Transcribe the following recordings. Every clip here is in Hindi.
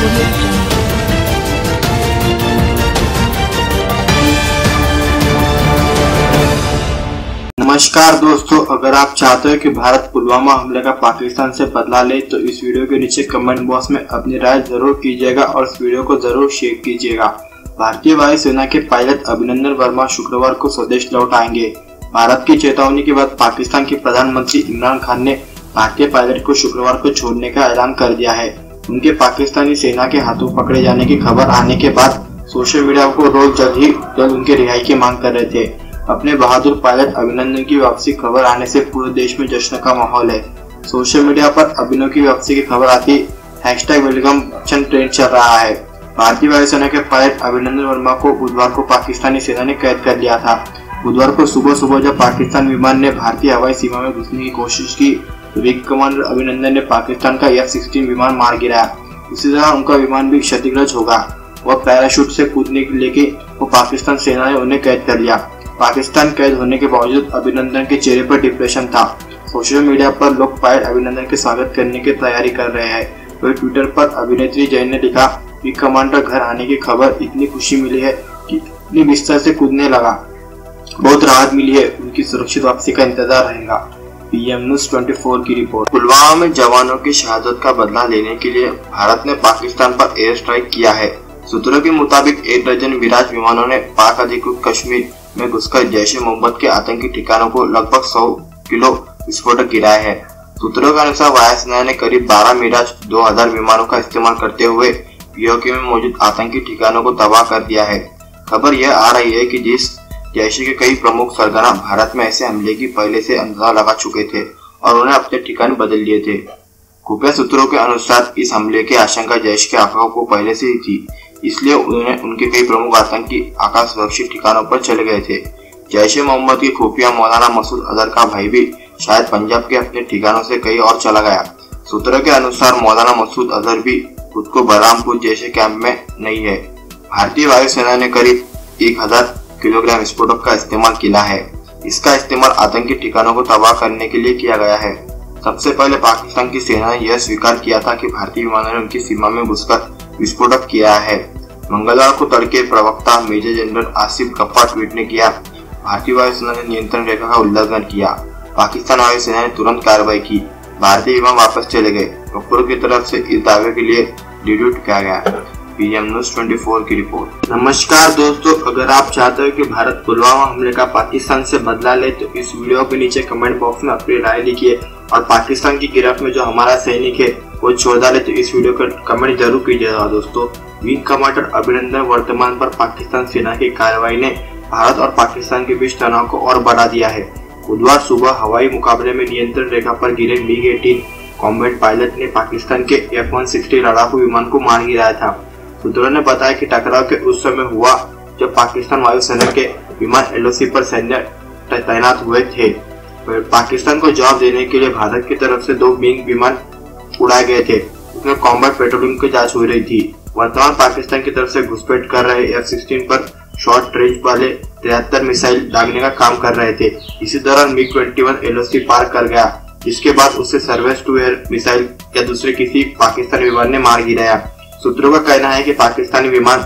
नमस्कार दोस्तों, अगर आप चाहते हो कि भारत पुलवामा हमले का पाकिस्तान से बदला ले तो इस वीडियो के नीचे कमेंट बॉक्स में अपनी राय जरूर कीजिएगा और इस वीडियो को जरूर शेयर कीजिएगा। भारतीय वायुसेना के पायलट अभिनंदन वर्मा शुक्रवार को स्वदेश लौट आएंगे। भारत की चेतावनी के बाद पाकिस्तान के प्रधानमंत्री इमरान खान ने भारतीय पायलट को शुक्रवार को छोड़ने का ऐलान कर दिया है। उनके पाकिस्तानी सेना के हाथों पकड़े जाने की खबर आने के बाद सोशल मीडिया को रोज जल्द उनके रिहाई की मांग कर रहे थे। अपने बहादुर पायलट अभिनंदन की वापसी खबर आने से पूरे देश में जश्न का माहौल है। सोशल मीडिया पर अभिनव की वापसी की खबर आती #वेलकम ट्रेंड चल रहा है। भारतीय वायुसेना के पायलट अभिनंदन वर्मा को बुधवार को पाकिस्तानी सेना ने कैद कर लिया था। बुधवार को सुबह जब पाकिस्तान विमान ने भारतीय हवाई सीमा में घुसने की कोशिश की तो विंग कमांडर अभिनंदन ने पाकिस्तान का F-16 विमान मार गिराया। इसी तरह उनका विमान भी क्षतिग्रस्त होगा। वह पैराशूट से कूदने के लिए वो पाकिस्तान सेना ने उन्हें कैद कर लिया। पाकिस्तान कैद होने के बावजूद अभिनंदन के चेहरे पर डिप्रेशन था। सोशल मीडिया पर लोग पायलट अभिनंदन के स्वागत करने की तैयारी कर रहे हैं। वही ट्विटर पर अभिनेत्री जैन ने लिखा, विंग कमांडर घर आने की खबर इतनी खुशी मिली है कि अपने बिस्तर से कूदने लगा। बहुत राहत मिली है, उनकी सुरक्षित वापसी का इंतजार रहेगा। PM न्यूज़ 24 की रिपोर्ट। पुलवामा में जवानों की शहादत का बदला लेने के लिए भारत ने पाकिस्तान पर एयर स्ट्राइक किया है। सूत्रों के मुताबिक 1 दर्जन मिराज विमानों ने पाक अधिकृत कश्मीर में घुसकर जैश-ए-मोहम्मद के आतंकी ठिकानों को लगभग 100 किलो विस्फोटक गिराए हैं। सूत्रों के अनुसार वायुसेना ने करीब 12 मिराज 2000 विमानों का इस्तेमाल करते हुए POK में मौजूद आतंकी ठिकानों को तबाह कर दिया है। खबर यह आ रही है कि जैश के कई प्रमुख सरगना भारत में ऐसे हमले की पहले से अंदाजा लगा चुके थे और उन्हें अपने ठिकाने बदल लिए थे। खुफिया सूत्रों के अनुसार इस हमले की आशंका जैश के आकाओं को पहले से ही थी, इसलिए उनके कई प्रमुख आतंकी आकाश सुरक्षित ठिकानों पर चले गए थे। जैश-ए-मोहम्मद के खुफिया मौलाना मसूद अजहर का भाई भी शायद पंजाब के अपने ठिकानों से कहीं और चला गया। सूत्रों के अनुसार मौलाना मसूद अजहर भी खुद को बलरामपुर जैसे कैंप में नहीं है। भारतीय वायुसेना ने करीब 1000 किलोग्राम विस्फोटक का इस्तेमाल किया है। इसका इस्तेमाल आतंकी ठिकानों को तबाह करने के लिए किया गया है। सबसे पहले पाकिस्तान की सेना ने यह स्वीकार किया था कि भारतीय विमानों ने उनकी सीमा में घुसकर विस्फोटक किया है। मंगलवार को तड़के प्रवक्ता major general Asif Ghafoor tweet ने किया, भारतीय वायुसेना ने नियंत्रण रेखा का उल्लंघन किया। पाकिस्तान वायुसेना ने तुरंत कार्रवाई की। भारतीय विमान वापस चले गए। गफ्फार की तरफ से इस दावे के लिए डिड्यूट किया गया। PM न्यूज़ 24 की रिपोर्ट। नमस्कार दोस्तों, अगर आप चाहते हो कि भारत पुलवामा हमले का पाकिस्तान से बदला ले तो इस वीडियो के नीचे कमेंट बॉक्स में अपनी राय लिखिए और पाकिस्तान की गिरफ्त में जो हमारा सैनिक है वो छोड़ डाले तो इस वीडियो का कमेंट जरूर कीजिएगा। दोस्तों, विंग कमांडर अभिनंदन वर्तमान पर पाकिस्तान सेना की कार्रवाई ने भारत और पाकिस्तान के बीच तनाव को और बढ़ा दिया है। बुधवार सुबह हवाई मुकाबले में नियंत्रण रेखा पर गिरे MiG-18 कॉम्बैट पायलट ने पाकिस्तान के F-160 लड़ाकू विमान को मार गिराया था। सूत्रों ने बताया कि टकराव के उस समय हुआ जब पाकिस्तान वायुसेना के विमान LOC पर सैन्य तैनात हुए थे। पाकिस्तान को जवाब देने के लिए भारत की तरफ से 2 मिग विमान उड़ाए गए थे। उसमें कॉम्बैट पेट्रोलिंग की जांच हो रही थी। वर्तमान पाकिस्तान की तरफ से घुसपैठ कर रहे F-16 पर शॉर्ट रेंज वाले 73 मिसाइल दागने का काम कर रहे थे। इसी दौरान MiG-21 LOC पार कर गया, जिसके बाद उसे सर्वेस टू एयर मिसाइल या दूसरे किसी पाकिस्तानी विमान ने मार गिराया। सूत्रों का कहना है कि पाकिस्तानी विमान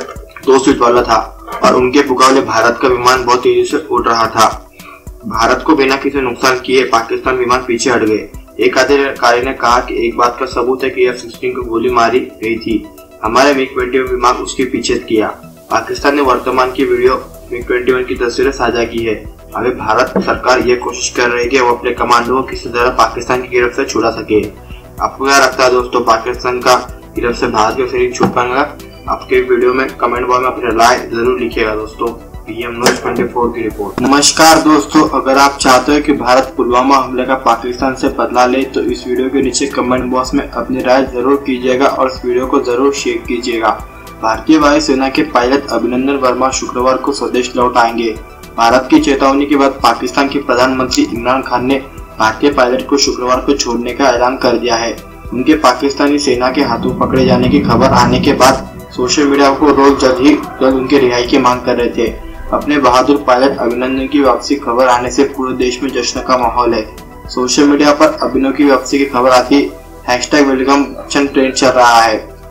2 सीट वाला था और उनके मुकाबले भारत का विमान बहुत तेजी से उड़ रहा था। भारत को बिना किसी नुकसान किए पाकिस्तान विमान पीछे हट गए। एक अधिकारी ने कहा कि एक बात का सबूत है कि F-16 को गोली मारी गई थी। हमारे MiG-21 विमान उसके पीछे किया। पाकिस्तान ने वर्तमान की वीडियो MiG-21 की तस्वीरें साझा की है। अभी भारत सरकार ये कोशिश कर रही है कि वो अपने कमांडो को किसी तरह पाकिस्तान की गिरफ्त से छुड़ा सके। आपको क्या लगता है दोस्तों, पाकिस्तान का गिरफ्त से भारत के सैनिक छूट पाएंगे? आपके वीडियो में कमेंट बॉक्स में अपनी राय जरूर लिखिएगा दोस्तों। PM न्यूज़ 24 की रिपोर्ट। नमस्कार दोस्तों, अगर आप चाहते हो कि भारत पुलवामा हमले का पाकिस्तान से बदला ले तो इस वीडियो के नीचे कमेंट बॉक्स में अपनी राय जरूर कीजिएगा और इस वीडियो को जरूर शेयर कीजिएगा। भारतीय वायुसेना के पायलट अभिनंदन वर्मा शुक्रवार को स्वदेश लौट आएंगे। भारत की चेतावनी के बाद पाकिस्तान के प्रधानमंत्री इमरान खान ने भारतीय पायलट को शुक्रवार को छोड़ने का ऐलान कर दिया है। उनके पाकिस्तानी सेना के हाथों पकड़े जाने की खबर आने के बाद सोशल मीडिया को रोज जल्द उनके रिहाई की मांग कर रहे थे। अपने बहादुर पायलट अभिनंदन की वापसी खबर आने से पूरे देश में जश्न का माहौल है। सोशल मीडिया पर अभिनव की वापसी की खबर आती #वेलकम ट्रेंड चल रहा है।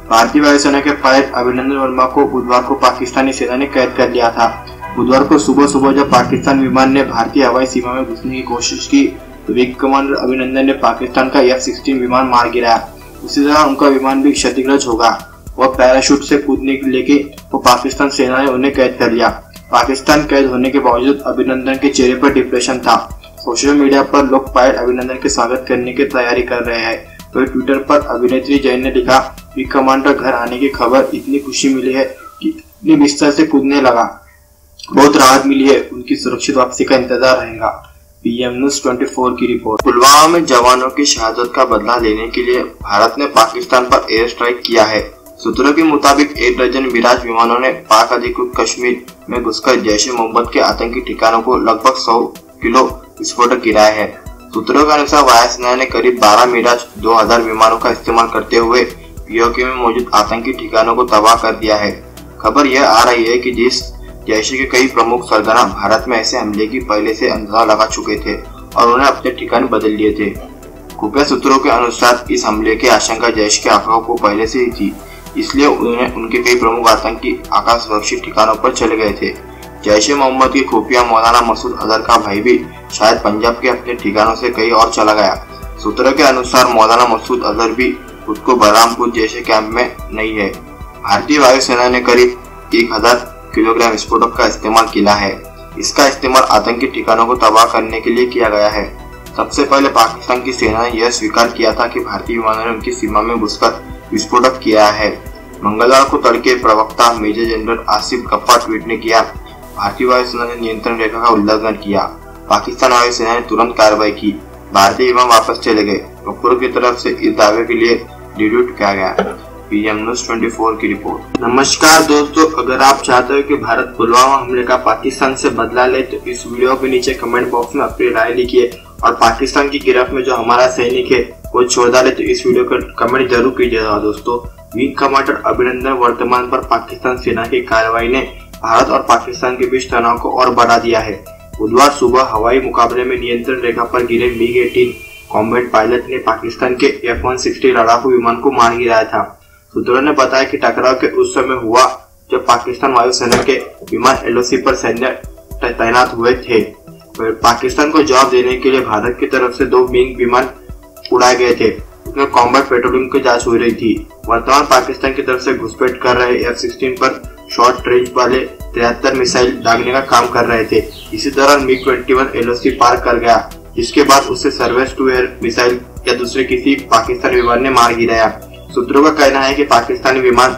भारतीय वायुसेना के पायलट अभिनंदन वर्मा को बुधवार को पाकिस्तानी सेना ने कैद कर लिया था। बुधवार को सुबह जब पाकिस्तान विमान ने भारतीय हवाई सीमा में घुसने की कोशिश की तो विंग कमांडर अभिनंदन ने पाकिस्तान का F-16 विमान मार गिराया। उसी तरह उनका विमान भी क्षतिग्रस्त होगा। वह पैराशूट से कूदने के लेके वो पाकिस्तान सेना ने उन्हें कैद कर लिया। पाकिस्तान कैद होने के बावजूद अभिनंदन के चेहरे पर डिप्रेशन था। सोशल मीडिया पर लोग पायलट अभिनंदन के स्वागत करने की तैयारी कर रहे हैं। तो ट्विटर पर अभिनेत्री जैन ने लिखा, विंग कमांडर घर आने की खबर इतनी खुशी मिली है कि अपने बिस्तर से कूदने लगा। बहुत राहत मिली है, उनकी सुरक्षित वापसी का इंतजार रहेगा। PM न्यूज़ 24 की रिपोर्ट। पुलवामा में जवानों की शहादत का बदला लेने के लिए भारत ने पाकिस्तान पर एयर स्ट्राइक किया है। सूत्रों के मुताबिक 1 दर्जन मिराज विमानों ने पाक अधिकृत कश्मीर में घुसकर जैश ए मोहम्मद के आतंकी ठिकानों को लगभग 100 किलो विस्फोटक गिराए हैं। सूत्रों के अनुसार वायुसेना ने करीब 12 मिराज 2000 विमानों का इस्तेमाल करते हुए POK में मौजूद आतंकी ठिकानों को तबाह कर दिया है। खबर यह आ रही है कि जिस जैश के कई प्रमुख सरगना भारत में ऐसे हमले की पहले से अंदाजा लगा चुके थे और उन्हें अपने ठिकाने बदल लिए थे। खुफिया सूत्रों के अनुसार इस हमले की आशंका जैश के आकाओं को पहले से ही थी, इसलिए उनके कई प्रमुख आतंकी आकाश सुरक्षित ठिकानों पर चले गए थे। जैश ए मोहम्मद के खुफिया मौलाना मसूद अजहर का भाई भी शायद पंजाब के अपने ठिकानों से कहीं और चला गया। सूत्रों के अनुसार मौलाना मसूद अजहर भी खुद को बलरामपुर जैसे कैंप में नहीं है। भारतीय वायुसेना ने करीब 1000 किलोग्राम विस्फोटक का इस्तेमाल किया है। इसका इस्तेमाल आतंकी ठिकानों को तबाह करने के लिए किया गया है। सबसे पहले पाकिस्तान की सेना ने यह स्वीकार किया था कि भारतीय विमानों ने उनकी सीमा में घुसकर विस्फोटक किया है। मंगलवार को तड़के प्रवक्ता major general Asif Ghafoor tweet ने किया, भारतीय वायुसेना ने नियंत्रण रेखा का उल्लंघन किया। पाकिस्तान वायुसेना ने तुरंत कार्रवाई की। भारतीय विमान वापस चले गए। उपरों की तरफ से इस दावे के लिए डिड्यूट किया गया। PM न्यूज़ 24 की रिपोर्ट। नमस्कार दोस्तों, अगर आप चाहते हो कि भारत पुलवामा हमले का पाकिस्तान से बदला ले तो इस वीडियो के नीचे कमेंट बॉक्स में अपनी राय लिखिए और पाकिस्तान की गिरफ्त में जो हमारा सैनिक है वो छोड़ डाले तो इस वीडियो को कमेंट जरूर कीजिएगा। दोस्तों, विंग कमांडर अभिनंदन वर्तमान पर पाकिस्तान सेना की कार्रवाई ने भारत और पाकिस्तान के बीच तनाव को और बढ़ा दिया है। बुधवार सुबह हवाई मुकाबले में नियंत्रण रेखा पर गिरे MiG-18 कॉम्बैट पायलट ने पाकिस्तान के F-160 लड़ाकू विमान को मार गिराया था। सूत्रों ने बताया कि टकराव के उस समय हुआ जब पाकिस्तान वायुसेना के विमान LOC पर सैन्य तैनात हुए थे। पाकिस्तान को जवाब देने के लिए भारत की तरफ से 2 मिग विमान उड़ाए गए थे। उसमें कॉम्बैट पेट्रोलिंग की जांच हो रही थी। वर्तमान पाकिस्तान की तरफ से घुसपैठ कर रहे F-16 पर शॉर्ट रेंज वाले 73 मिसाइल दागने का काम कर रहे थे। इसी दौरान MiG-21 LOC पार कर गया, जिसके बाद उसे सर्वेस टू एयर मिसाइल या दूसरे किसी पाकिस्तानी विमान ने मार गिराया। सूत्रों का कहना है कि पाकिस्तानी विमान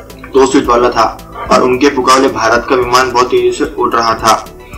2 सीट वाला था और उनके मुकाबले भारत का विमान बहुत तेजी से उड़ रहा था।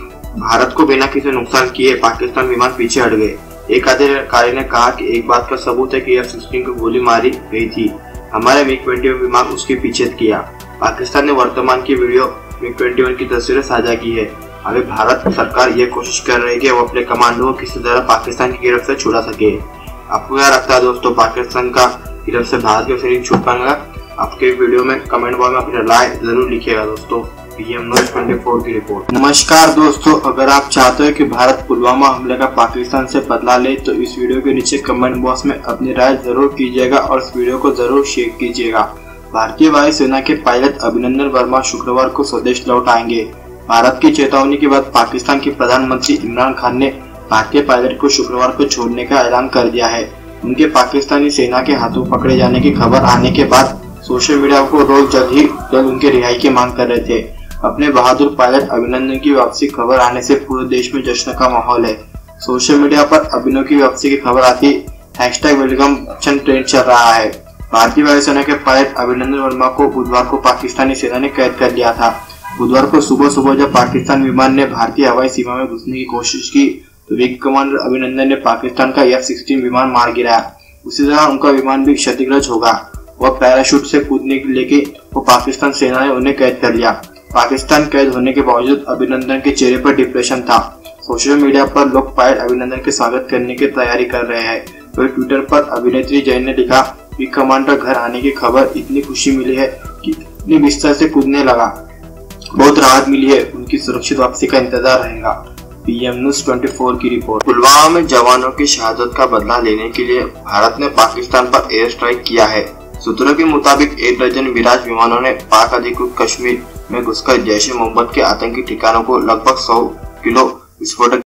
भारत को बिना किसी नुकसान किए पाकिस्तान विमान पीछे हट गए। एक अधिकारी ने कहा कि एक बात का सबूत है कि F-16 को गोली मारी गई थी। हमारे MiG-21 विमान उसके पीछे किया। पाकिस्तान ने वर्तमान की वीडियो MiG-21 की तस्वीरें साझा की है। अभी भारत सरकार ये कोशिश कर रही है कि वो अपने कमांडो को किसी तरह पाकिस्तान की गिरफ्त से छुड़ा सके। आपको क्या लगता है दोस्तों, पाकिस्तान का गिरफ्त से भारत के सैनिक छूट पाएंगे? आपके वीडियो में कमेंट बॉक्स में अपनी राय जरूर लिखिएगा दोस्तों। PM न्यूज़ 24 की रिपोर्ट। नमस्कार दोस्तों, अगर आप चाहते हो कि भारत पुलवामा हमले का पाकिस्तान से बदला ले तो इस वीडियो के नीचे कमेंट बॉक्स में अपनी राय जरूर कीजिएगा और इस वीडियो को जरूर शेयर कीजिएगा। भारतीय वायुसेना के पायलट अभिनंदन वर्मा शुक्रवार को स्वदेश लौट आएंगे। भारत की चेतावनी के बाद पाकिस्तान के प्रधानमंत्री इमरान खान ने भारतीय पायलट को शुक्रवार को छोड़ने का ऐलान कर दिया है। उनके पाकिस्तानी सेना के हाथों पकड़े जाने की खबर आने के बाद सोशल मीडिया को लोग जल्द उनके रिहाई की मांग कर रहे थे। अपने बहादुर पायलट अभिनंदन की वापसी खबर आने से पूरे देश में जश्न का माहौल है। सोशल मीडिया पर अभिनव की वापसी की खबर आती #वेलकम ट्रेंड चल रहा है। भारतीय वायुसेना के पायलट अभिनंदन वर्मा को बुधवार को पाकिस्तानी सेना ने कैद कर लिया था। बुधवार को सुबह जब पाकिस्तान विमान ने भारतीय हवाई सीमा में घुसने की कोशिश की तो विंग कमांडर अभिनंदन ने पाकिस्तान का F-16 विमान मार गिराया। उसी तरह उनका विमान भी क्षतिग्रस्त होगा। वह पैराशूट से कूदने के लेके वो पाकिस्तान सेना ने उन्हें कैद कर लिया। पाकिस्तान कैद होने के बावजूद अभिनंदन के चेहरे पर डिप्रेशन था। सोशल मीडिया पर लोग पायलट अभिनंदन के स्वागत करने की तैयारी कर रहे हैं। तो ट्विटर पर अभिनेत्री जैन ने लिखा, विंग कमांडर घर आने की खबर इतनी खुशी मिली है कि अपने बिस्तर से कूदने लगा। बहुत राहत मिली है, उनकी सुरक्षित वापसी का इंतजार रहेगा। PM न्यूज़ 24 की रिपोर्ट। पुलवामा में जवानों की शहादत का बदला लेने के लिए भारत ने पाकिस्तान पर एयर स्ट्राइक किया है। सूत्रों के मुताबिक 1 दर्जन मिराज विमानों ने पाक अधिकृत कश्मीर में घुसकर जैश ए मोहम्मद के आतंकी ठिकानों को लगभग 100 किलो विस्फोटक